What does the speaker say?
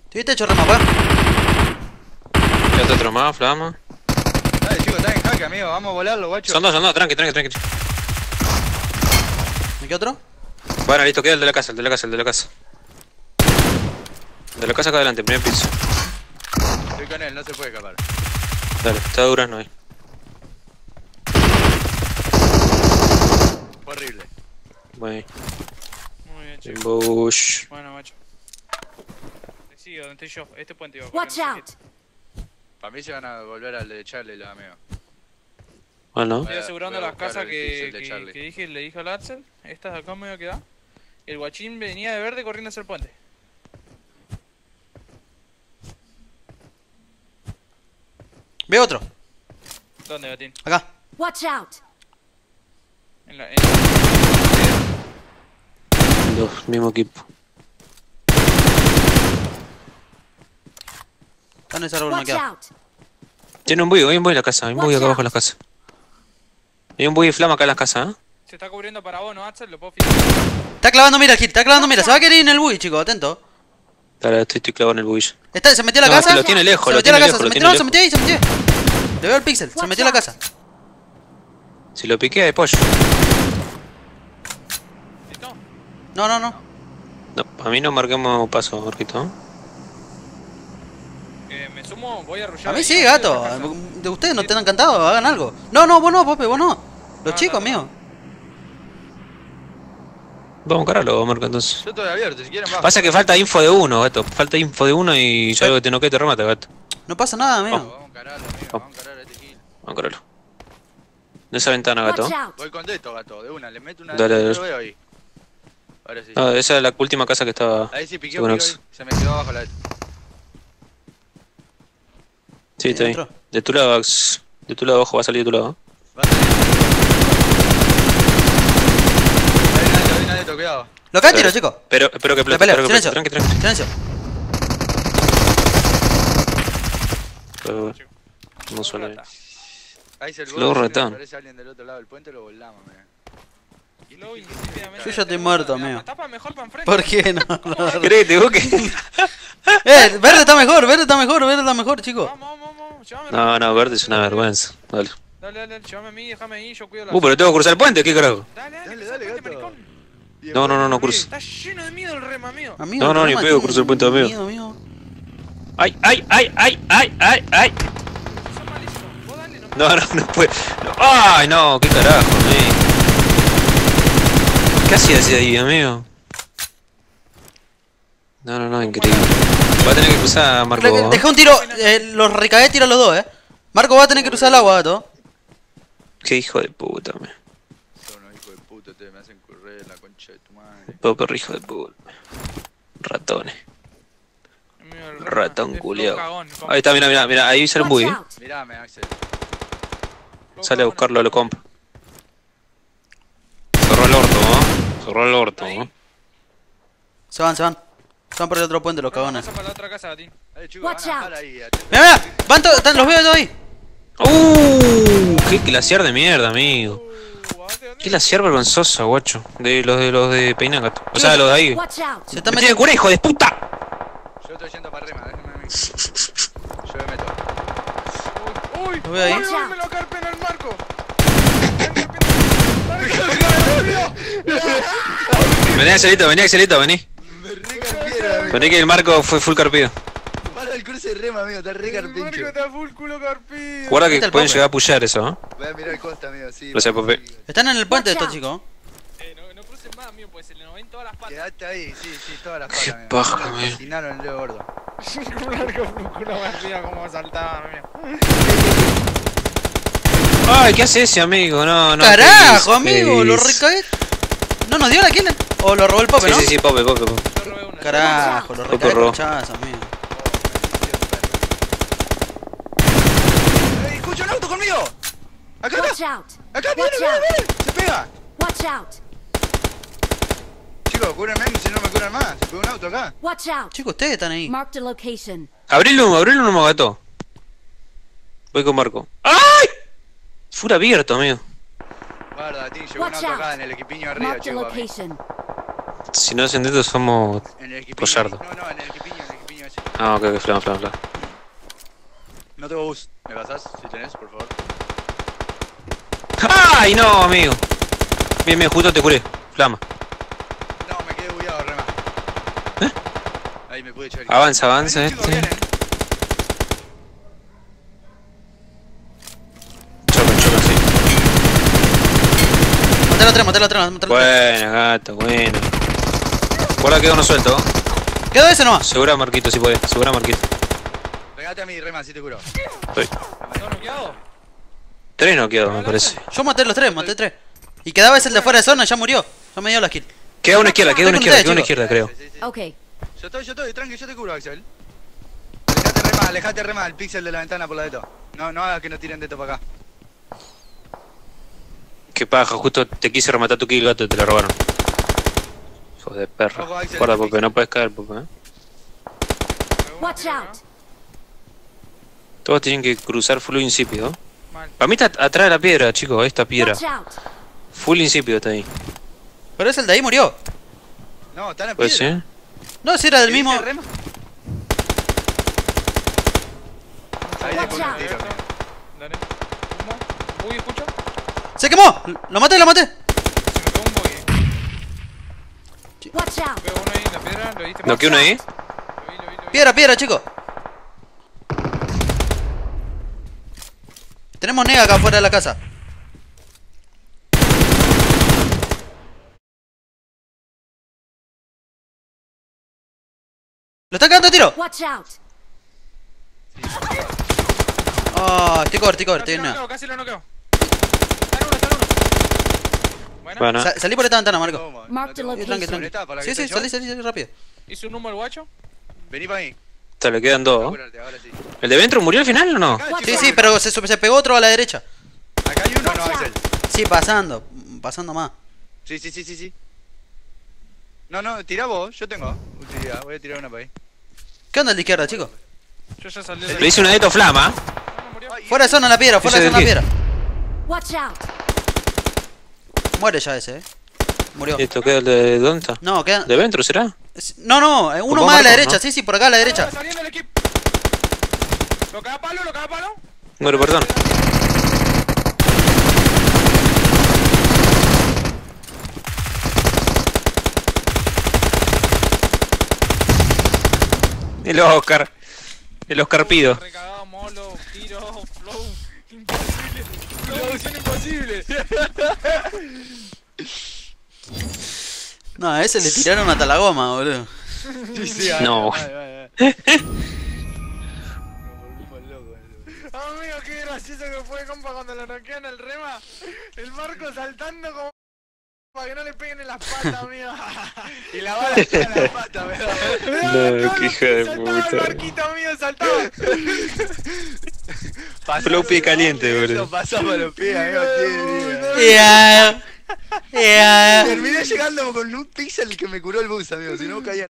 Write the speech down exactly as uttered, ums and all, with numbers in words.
¿Tuviste hecho remapa? Ya te otro más, flama. Dale, chicos, están en jaque, amigo. Vamos a volarlo, guacho. Son dos, son dos, tranqui, tranqui, tranqui. ¿Me queda otro? Bueno, listo, queda el de la casa, el de la casa, el de la casa. El de la casa acá adelante, primer piso. Estoy con él, no se puede escapar. Dale, está duras no hay. Fue horrible. Bueno, Muy bien, chicos. Bush. Bueno, macho. Te sigo, donde estoy yo. Este puente iba a Watch out! Para mí se van a volver al de Charlie, los amigos. Bueno, Estoy asegurando Voy a las buscar casas el que, pixel de que, Charlie. que dije, le dije al Axel. Estas de acá me voy a quedar. El guachín venía de verde corriendo hacia el puente. Veo otro. ¿Dónde, Gatín? Acá. Watch out! En la... En... dos, mismo equipo. Está en ese árbol Watch maqueado. out! Tiene un bui, hay un bui en la casa, hay un bui acá abajo en la casa. Hay un bui y flama acá en la casa, ¿eh? Se está cubriendo para vos, ¿no, Axel? Lo puedo fijar. Está clavando mira, Gil. Está clavando mira. Se va a querer ir en el bui, chico. Atento. Dale, estoy, estoy clavado en el buillo. Está, se metió a la No, casa. que lo tiene lejos, se lo metió a tiene la casa. lejos, Se lo metió, tiene no, se metió ahí, se metió. Le veo el pixel. Se metió a la casa. Si lo piquea de pollo. ¿Listo? No, no, no. No, a mí no marquemos paso, Jorgito. Eh, me sumo, voy a arrullar. A mí ahí, sí, no, gato. de casa. De ustedes no te han cantado. Hagan algo. No, no, vos no, Pope, vos no. Los No, chicos, no, no. míos. Vamos a encararlo, Marco, entonces. Yo estoy abierto, si quieren bajo. Pasa que falta info de uno, gato. Falta info de uno y yo algo que te noquee te remata, gato. No pasa nada, Vamos, amigo. vamos a encararlo, amigo. Vamos a encarar a este Gil. Vamos a encararlo. De esa ventana, gato. Watch out! Voy con esto, gato, de una. Le meto una. Dale, no dale. lo veo ahí. Ahora sí. Ah, esa es la última casa que estaba. Ahí sí piqué según un Ox. tiro ahí. Se me quedó abajo la. Sí, está ahí. ¿Dentro? De tu lado, Ax. De tu lado abajo va a salir de tu lado. Va a salir. Ahí nadie, ahí nadie, cuidado. Lo acá tiro, chicos. Pero, espero que La explote, pelea. espero que Silencio. explote. Tranqui, tranqui. Silencio. Pero, no suena bien. Ahí se Lo retán. Si aparece alguien del otro lado del puente, lo volamos, mira. Luego, insípidamente, Yo ya estoy me muerto, me amigo. tapa mejor para enfrente. ¿Por qué no? no. Créete, vos que. Eh, verde está mejor, verde está mejor, verde está mejor, chicos. Vamos, vamos, vamos. Llévame. No, no, verde es una vergüenza. Dale. Dale, dale, llévame a mí, déjame ahí, yo cuido la. Uh, pero tengo que cruzar el puente, ¿qué carajo? Dale, dale, Dale, cruza dale, el puente, gato. maricón. No, no, no, no cruzo. Está lleno de miedo el rema, amigo. Amigo, No, no, ni Roma pedo, tiene cruzo el puente, amigo. miedo, amigo. ¡Ay, ay, ay, ay, ay, ay, ay! Son malísimos. Vos dale, no me- No, no, no puede. No. ¡Ay, no! ¿Qué carajo, amigo? ¿Qué hacías ahí, amigo? No, no, no, increíble. Va a tener que cruzar, Marco. Le- Deja un tiro, eh, los recagué, tiro a los dos, eh. Marco va a tener que cruzar el agua, gato. Qué hijo de puta, amigo. Son unos hijos de puta, ustedes me hacen correr la concha de tu madre. Poco hijo de puta. Ratones. Amigo, el rema Ratón es culiao. todo cagón, como- Ahí está, mira, mira, mira. Ahí sale un buggy. Watch out! Mirame, Axel. todo Sale a cagón. buscarlo, lo compra. Cerró el orto, ¿no? Cerró el orto, ¿no? Se van, se van. Se van por el otro puente los Bueno, cagones. pasa para la otra casa, Gatín. Dale, chicos, van Watch a bajar out. ahí. atento. Mira, mira, van todos, están- los veo todos ahí. ¡Uh! ¡Qué glaciar de mierda, amigo! Uh, ¿a dónde, dónde? ¡Qué glaciar vergonzosa, guacho! De los de los de Peinagato. O sea, los de ahí. Watch out! Se están ¡Me tiene metiendo. cura, hijo de puta! Yo estoy yendo para arriba, déjame a mí. Yo me meto. Uy, uy, Lo veo ahí. uy, uy, me lo carpen al marco. Vení, Axelito, vení, Axelito, vení. Me recarpieron, amigo. Vení que el marco fue full carpido. Para el cruce de rema, amigo, está El recarpincho. marco está full culo carpido. Guarda Ahí que está el pueden Pope. llegar a pullar eso, ¿eh? Voy a mirar el costa, amigo, sí. Gracias, vamos, Pope. sí. Están en el puente Watch estos out. chicos. Eh, no, no crucen más, amigo, pues se le nos ven todas las patas. Quedate ahí, sí, sí, todas las patas, amigo. paja, Me amigo. fascinaron el dedo gordo. Un marco full culo arriba como saltaba, amigo. Ay, ¿qué hace ese amigo? No, no. Carajo, ¿qué amigo, hizo? lo recagué. ¿No nos dio la kill? O lo robó el Pope, Sí, ¿no? sí, sí, Pope, Pope, Pope. Yo robé una. Carajo, lo Pope recagué robó. conchazo, amigo. ¡Ey, escucho un auto conmigo! ¡Acá, Watch acá! out! ¡Acá, viene, Watch viene, out! viene! ¡Se pega! Watch out! Chicos, cúrenme si no me curan más. Se pegó un auto acá. Watch out! Chicos, ustedes están ahí. Marked a location. Abrilo, abrilo no me gato. Voy con Marco. ¡Ay! Fura abierto, amigo. Guarda, Tim, llegó un Watch auto acá out. en el equipiño arriba, Marked a chicos. a mí. location. Si no hacen esto somos En el equipiño. Collardo. No, no, en el equipiño, en el equipiño Messi. Ah, ok, ok, flama, flama, flama. No tengo bus. ¿Me pasás? Si tenés, por favor. ¡Ay, no, amigo! Bien, bien, justo te curé. Flama. No, me quedé bugueado, rema. ¿Eh? Ahí me pude echar. Avanza, avanza, Ahí, chicos, este. vienen. Chocan, chocan, sí. Maté la tres, maté la tres, maté la tres. Buena, gato, buena. Guarda que uno suelto. Quedó ese nomás. Segura Marquito si puede, segura Marquito. Pegate a mí, rema, si te curo. Estoy. ¿Estás noqueado? Tres noqueados, me parece. Yo maté los tres, maté tres. Y quedaba ese el de fuera de zona, ya murió. Ya me dio la kill. Queda una izquierda, queda una Estoy con izquierda, queda una ustedes, izquierda, creo. Sí, sí, sí. Okay. Yo estoy, yo estoy, tranqui, yo te curo, Axel. Alejate rema, alejate rema el pixel de la ventana por la de esto. No, no hagas que no tiren de esto para acá. Qué paja, justo te quise rematar tu kill, gato, y te la robaron. Hijo de perra. Ojo, Axel, Guarda, el Pope, pixel. no puedes caer, Pope, eh. Watch out. Todos tienen que cruzar full insípido. Mal. Para mí está atrás de la piedra, chicos, esta piedra. Watch out. Full insípido está ahí. Pero ese el de ahí murió. No, está en la ¿Puede piedra. ser? No, si era del ¿Qué mismo. dice, rema? Ahí le Watch pongo un out. tiro. Dale. Humo. Uy, escucho. ¡Se quemó! ¡Lo maté, lo maté! Se me pegó un buggy. Watch out. Veo uno ahí en la piedra, ¿lo viste? ¿No que uno ahí? Lo vi, lo vi, lo vi. Piedra, piedra, chicos. Tenemos nega acá afuera de la casa. ¡Lo están cagando a tiro! Watch out. Ah, estoy cover, estoy cover, Casi estoy lo nada. noqueo, casi lo noqueo. Está en uno, está en uno. Bueno, Bueno, Sa- salí por esta ventana, Marco. ¿Cómo? Mark No the tengo- Sí, tranqui, location. tranqui. ¿Está para Sí, que sí, esté salí, yo? salí, salí rápido. hizo un humo el guacho. Vení para mí. te le quedan dos. Apúrate, ahora sí. ¿El de Ventro murió al final o no? Acá, Watch Sí, chicos, sí, pero se, se pegó otro a la derecha. Acá hay uno, no, Watch Axel. Sí, pasando. Pasando más. Sí, sí, sí, sí, sí. No, no, tira vos, yo tengo utilidad, voy a tirar una para ahí. ¿Qué onda el de izquierda, chicos? Yo ya salí Le de Le hice una de estos flama. No, no murió. Ay, Fuera de zona la piedra, fuera de Ese zona la de piedra. Watch out. Muere ya ese, eh. Murió. Esto queda el de. ¿Dónde está? No, queda. ¿De Ventro será? No, no, eh, uno vos, más a la Marco, derecha, ¿no? sí, sí, por acá a la derecha. Ah, saliendo el equipo. Lo caga palo, lo caga palo. Muere, perdón. El Oscar. El Oscar Pido. Recagado, molo, tiro, flow. Imposible. Flow, son imposibles. No, a ese le tiraron hasta la goma, boludo. Sí, sí, ay, No. ay, ay, ay. Nos volvimos locos, boludo. Amigo, qué gracioso que fue, compa, cuando lo noquean el rema. El Marco saltando como para que no le peguen en las patas, amigo. Y la bala está en la pata, me da. No, qué hija de Saltaba el puta. Marquito, amigo, saltaba. Pasamos- Flow pie caliente, Eso, boludo. Pasamos los pies, amigo, tiene. Yeah. Yeah. Terminé llegando con un pixel que me curó el bus, amigo, si no caía.